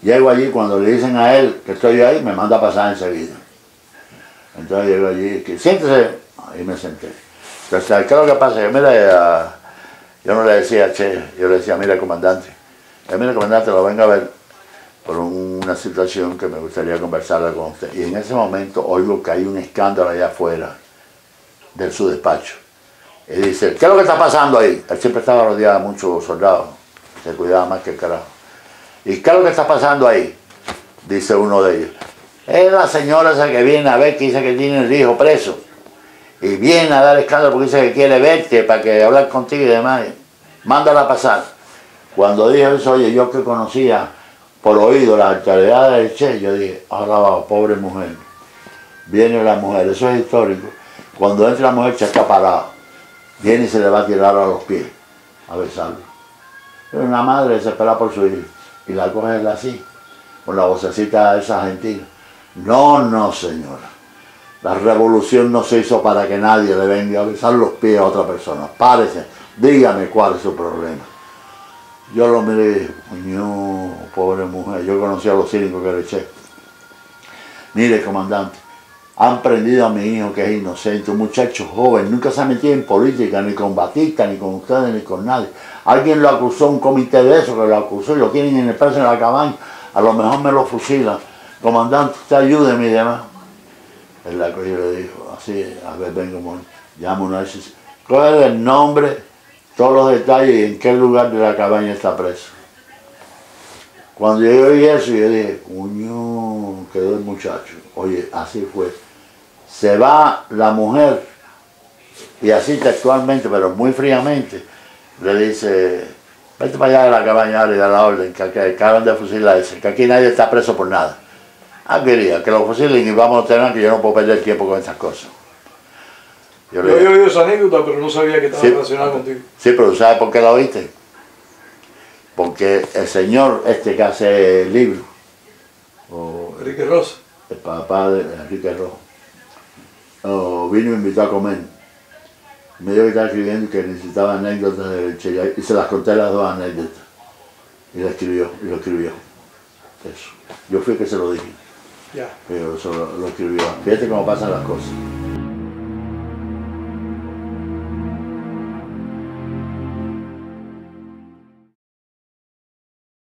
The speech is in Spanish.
Llego allí, cuando le dicen a él que estoy ahí, me manda a pasar enseguida. Entonces llego allí, que siéntese, ahí me senté. Entonces, ¿qué es lo que pasa? Yo no le decía che, yo le decía, mira comandante, lo vengo a ver por una situación que me gustaría conversarla con usted. Y en ese momento oigo que hay un escándalo allá afuera de su despacho. Y dice, ¿qué es lo que está pasando ahí? Él siempre estaba rodeado de muchos soldados, se cuidaba más que el carajo. ¿Y qué es lo que está pasando ahí? Dice uno de ellos. Es la señora esa que viene a ver, que dice que tiene el hijo preso. Y viene a dar escándalo porque dice que quiere verte para que hablar contigo y demás. Mándala a pasar. Cuando dijo eso, oye, yo que conocía por oído las autoridades del Che, yo dije, ahora va, pobre mujer. Viene la mujer, eso es histórico. Cuando entra la mujer, Che está parado. Viene y se le va a tirar a los pies a besarlo. Es una madre desesperada por su hijo. Y la coge él así, con la vocecita esa argentina. No, no, señora. La revolución no se hizo para que nadie le venga a besar los pies a otra persona. Párese, dígame cuál es su problema. Yo lo miré y dije, coño, pobre mujer. Yo conocía a los cínicos que le eché. Mire, comandante, han prendido a mi hijo que es inocente, un muchacho joven, nunca se ha metido en política, ni con Batista, ni con ustedes, ni con nadie. Alguien lo acusó, un comité de eso que lo acusó y lo tienen en el preso en la cabaña. A lo mejor me lo fusilan. Comandante, usted ayúdeme y demás. Él la cogió y le dijo, así, a ver, venga, llama una vez, coge el nombre, todos los detalles y en qué lugar de la cabaña está preso. Cuando yo oí eso, yo dije, coño, quedó el muchacho. Oye, así fue. Se va la mujer y así textualmente, pero muy fríamente, le dice, vete para allá de la cabaña y da la orden, que acaban de fusilar ese, que aquí nadie está preso por nada. Ah, quería que lo fusilen y vamos a tener que yo no puedo perder tiempo con esas cosas. Yo había oído esa anécdota, pero no sabía que estaba relacionada contigo. Sí, pero ¿sabes por qué la oíste? Porque el señor este que hace el libro, Enrique Rosa, el papá de Enrique Rosa, vino y me invitó a comer. Me dijo que estaba escribiendo y que necesitaba anécdotas del Che, y se las conté las dos anécdotas. Y lo escribió. Eso. Yo fui el que se lo dije. Ya. Pero eso lo escribió. Fíjate cómo pasan las cosas.